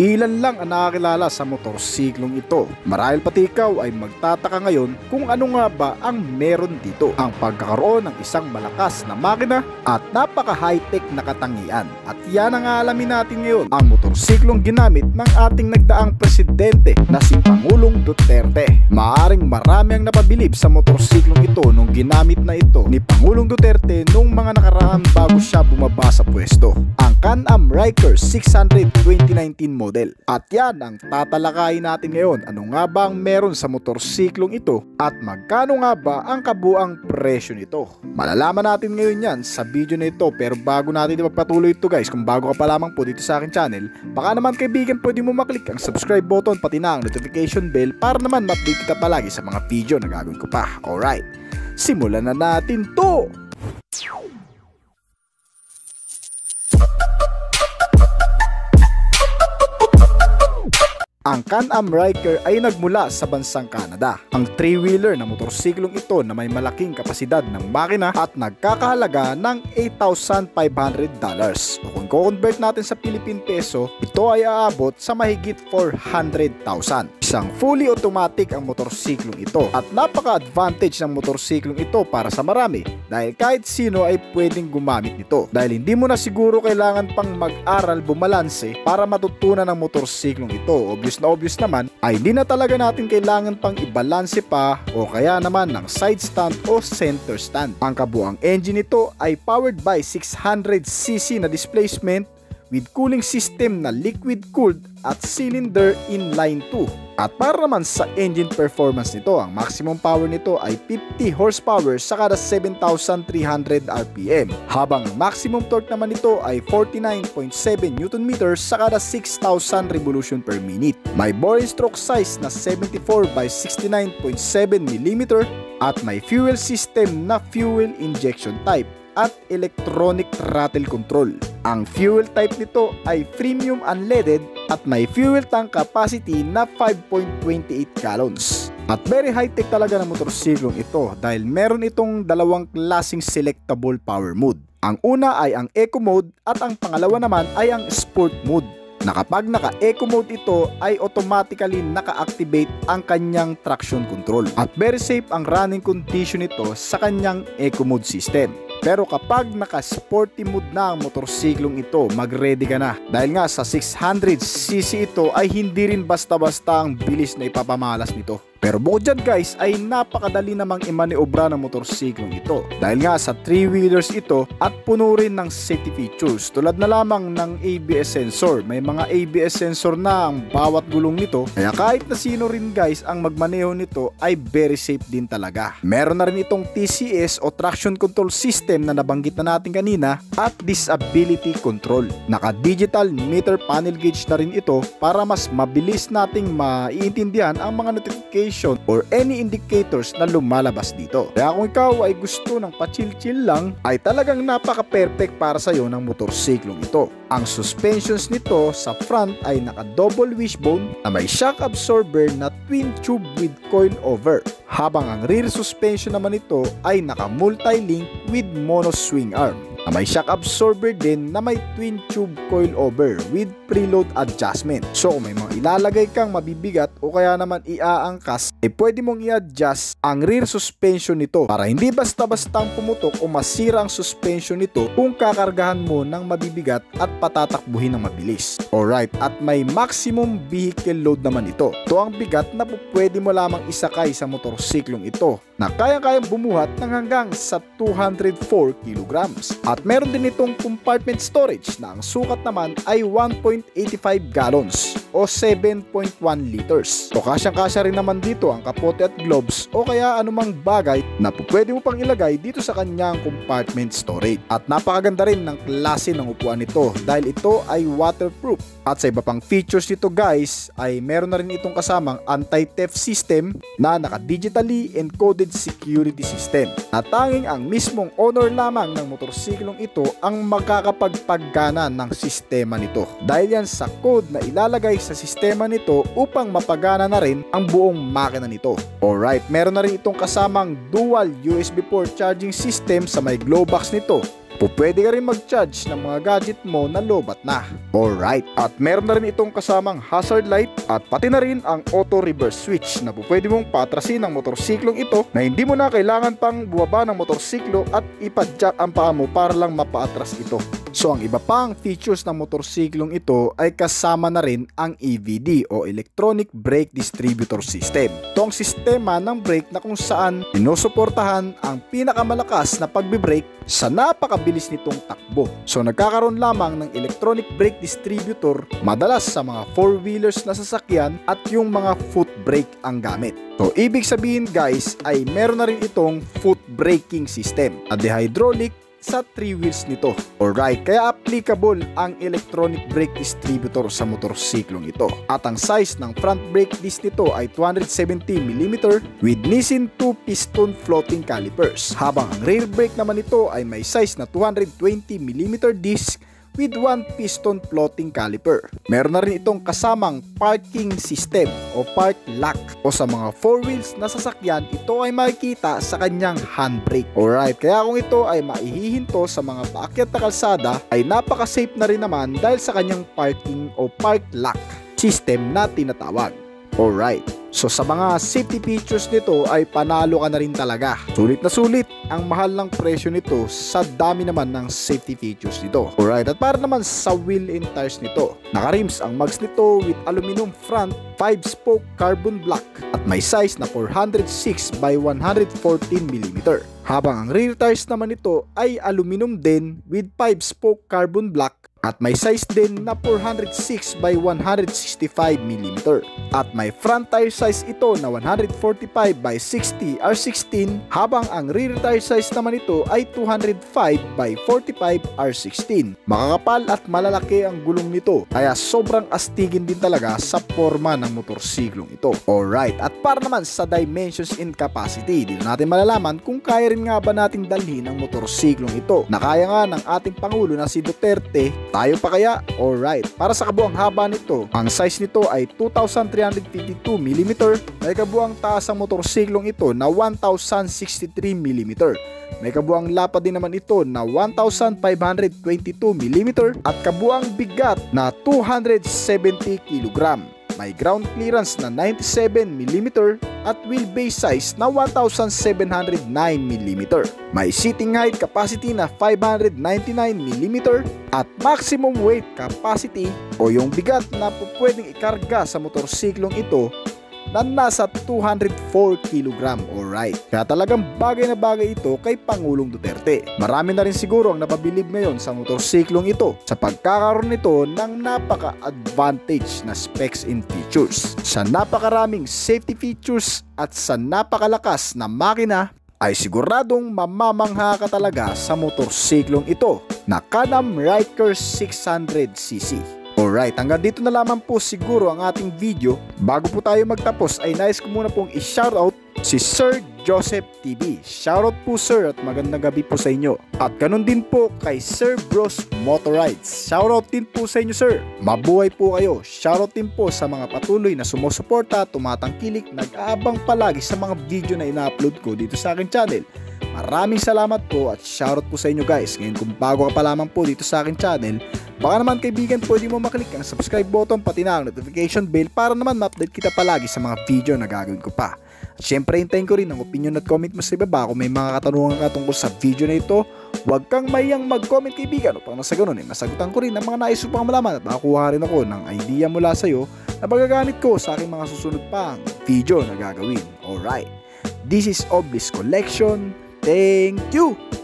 Ilan lang ang nakakilala sa motorsiklong ito. Marahil pati ikaw ay magtataka ngayon kung ano nga ba ang meron dito. Ang pagkakaroon ng isang malakas na makina at napaka high-tech na katangian. At yan ang aalamin natin ngayon, ang motorsiklong ginamit ng ating nagdaang presidente na si Pangulong Duterte. Maaring marami ang napabilib sa motorsiklong ito nung ginamit na ito ni Pangulong Duterte nung mga nakaraan bago siya bumaba sa pwesto. Ang Can-Am Ryker 600 2019 model. At yan ang tatalakayin natin ngayon. Ano nga ba ang meron sa motorsiklong ito at magkano nga ba ang kabuang presyo nito? Malalaman natin ngayon yan sa video na ito. Pero bago natin ipagpatuloy ito guys, kung bago ka pa lamang po dito sa akin channel, baka naman kaibigan pwede mo maklik ang subscribe button pati na ang notification bell para naman ma-update kita palagi sa mga video na gagawin ko pa. Alright, simulan na natin to! Ang Can-Am Ryker ay nagmula sa bansang Canada. Ang 3-wheeler na motorsiklong ito na may malaking kapasidad ng makina at nagkakahalaga ng $8,500. O kung i-convert natin sa Philippine Peso, ito ay aabot sa mahigit 400,000. Isang fully automatic ang motorsiklong ito at napaka-advantage ng motorsiklong ito para sa marami dahil kahit sino ay pwedeng gumamit nito dahil hindi mo na siguro kailangan pang mag-aral bumalanse para matutunan ang motorsiklong ito. Obvious naman ay hindi na talaga natin kailangan pang ibalanse pa o kaya naman ng side stand o center stand. Ang kabuang engine nito ay powered by 600cc na displacement with cooling system na liquid cooled at cylinder inline 2. At para naman sa engine performance nito, ang maximum power nito ay 50 horsepower sa kada 7,300 RPM, habang ang maximum torque naman nito ay 49.7 Nm sa kada 6,000 revolution per minute. May bore stroke size na 74 by 69.7 mm at may fuel system na fuel injection type at electronic throttle control. Ang fuel type nito ay premium unleaded at may fuel tank capacity na 5.28 gallons. At very high-tech talaga ng motorsiklong ito dahil meron itong dalawang klaseng selectable power mode. Ang una ay ang Eco mode at ang pangalawa naman ay ang Sport mode. Na kapag naka-Eco mode ito ay automatically naka-activate ang kanyang traction control. At very safe ang running condition nito sa kanyang Eco mode system. Pero kapag naka-sporty mode na ang motorsiklong ito, mag-ready ka na. Dahil nga sa 600cc ito ay hindi rin basta-basta ang bilis na ipapamalas nito. Pero bukod dyan guys ay napakadali namang imaneobra ng motorsiklong ito. Dahil nga sa 3-wheelers ito at puno rin ng safety features tulad na lamang ng ABS sensor. May mga ABS sensor na ang bawat gulong nito. Kaya kahit na sino rin guys ang magmaneho nito ay very safe din talaga. Meron na rin itong TCS o traction control system na nabanggit na natin kanina at disability control. Naka-digital meter panel gauge na rin ito para mas mabilis nating maiintindihan ang mga notification or any indicators na lumalabas dito. Kaya kung ikaw ay gusto ng pa-chill-chill lang, ay talagang napaka-perfect para sa iyo ng motorsiklong ito. Ang suspensions nito sa front ay naka-double wishbone na may shock absorber na twin tube with coil over. Habang ang rear suspension naman ito ay naka-multi-link with mono swing arm. Na may shock absorber din na may twin tube coil over with preload adjustment. So kung may mga ilalagay kang mabibigat o kaya naman iaangkas, ay pwede mong i-adjust ang rear suspension nito para hindi basta-bastang pumutok o masira ang suspension nito kung kakargahan mo ng mabibigat at patatakbuhin ng mabilis. Alright, at may maximum vehicle load naman ito. Ito ang bigat na pwede mo lamang isakay sa motorsiklong ito na kayang-kayang bumuhat ng hanggang sa 204 kilograms. At meron din itong compartment storage na ang sukat naman ay 1.85 gallons o 7.1 liters. So kasyang-kasya rin naman dito ang kapote at gloves o kaya anumang bagay na pwede mo pang ilagay dito sa kanyang compartment storage. At napakaganda rin ng klase ng upuan nito dahil ito ay waterproof. At sa iba pang features nito guys ay meron na rin itong kasamang anti-theft system na naka-digitally encoded security system. At tanging ang mismong owner lamang ng motorsiklong ito ang makakapagpagana ng sistema nito. Dahil yan sa code na ilalagay sa sistema nito upang mapagana na rin ang buong makina nito. Alright, meron na rin itong kasamang dual USB port charging system sa may glow box nito. Pwede ka rin mag-charge ng mga gadget mo na lobat na. Alright, at meron na rin itong kasamang hazard light at pati na rin ang auto reverse switch na pwede mong paatrasin ang motorsiklong ito na hindi mo na kailangan pang bumaba ng motorsiklo at ipadjak ang paa mo para lang mapaatras ito. So ang iba pang features ng motorsiklong ito ay kasama na rin ang EBD o Electronic Brake Distributor System. Ito ang sistema ng brake na kung saan sinusuportahan ang pinakamalakas na pagbibrake sa napakabilis nitong takbo. So nagkakaroon lamang ng electronic brake distributor madalas sa mga 4-wheelers na sasakyan at yung mga foot brake ang gamit. So ibig sabihin guys ay meron na rin itong foot braking system at the hydraulic sa 3 wheels nito. Alright, kaya applicable ang electronic brake distributor sa motorsiklong ito. At ang size ng front brake disc nito ay 270mm with Nissin 2-piston floating calipers. Habang ang rear brake naman nito ay may size na 220mm disc with 1-piston floating caliper. Meron na rin itong kasamang parking system o park lock o sa mga 4 wheels na sasakyan ito ay makikita sa kanyang handbrake. Alright, kaya kung ito ay maihihinto sa mga paakyat na kalsada ay napaka-safe na rin naman dahil sa kanyang parking o park lock system na tinatawag. Alright, so sa mga safety features nito ay panalo ka na rin talaga. Sulit na sulit ang mahal ng presyo nito sa dami naman ng safety features nito. Alright, at para naman sa wheel and tires nito, naka-rims ang mags nito with aluminum front, 5-spoke carbon black at may size na 406 by 114mm. Habang ang rear tires naman nito ay aluminum din with 5-spoke carbon black at may size din na 406 by 165mm. At may front tire size ito na 145 by 60 R16 habang ang rear tire size naman ito ay 205 by 45 R16. Makakapal at malalaki ang gulong nito kaya sobrang astigin din talaga sa forma ng motorsiklong ito. Alright, at para naman sa dimensions and capacity, dito natin malalaman kung kaya rin nga ba natin dalhin ang motorsiklong ito na kaya nga ng ating Pangulo na si Duterte. Tayo pa kaya? Alright, para sa kabuang haba nito, ang size nito ay 2,352mm, may kabuang taas ang motorsiklong ito na 1,063mm, may kabuang lapad din naman ito na 1,522mm at kabuang bigat na 270kg. May ground clearance na 97mm at wheelbase size na 1,709mm. May seating height capacity na 599mm at maximum weight capacity o yung bigat na pwedeng ikarga sa motorsiklong ito na nasa 204kg. Alright, kaya talagang bagay na bagay ito kay Pangulong Duterte. Marami na rin siguro ang napabilib ngayon sa motorsiklong ito sa pagkakaroon nito ng napaka-advantage na specs and features. Sa napakaraming safety features at sa napakalakas na makina ay siguradong mamamangha ka talaga sa motorsiklong ito na Can-Am Ryker 600cc. Alright, hanggang dito na lamang po siguro ang ating video. Bago po tayo magtapos ay nais ko muna pong i-shoutout si Sir Joseph TV. Shoutout po sir at magandang gabi po sa inyo. At ganun din po kay Sir Bros Motorides. Shoutout din po sa inyo sir. Mabuhay po kayo. Shoutout din po sa mga patuloy na sumusuporta, tumatangkilik, nag-aabang palagi sa mga video na ina-upload ko dito sa aking channel. Maraming salamat po at shoutout po sa inyo guys. Ngayon kung bago ka pa lamang po dito sa aking channel, baka naman kaibigan pwede mo maklik ang subscribe button pati na ang notification bell para naman ma-update kita palagi sa mga video na gagawin ko pa. At syempre hintayin ko rin ang opinion at comment mo sa ibaba kung may mga katanungan ka tungkol sa video na ito. Huwag kang mayang mag-comment kaibigan upang nasa ganun masagutan ko rin ang mga nais upang malaman at makakuha rin ako ng idea mula sa iyo na magagamit ko sa aking mga susunod pang video na gagawin. Alright, this is Oblis Collection. Thank you!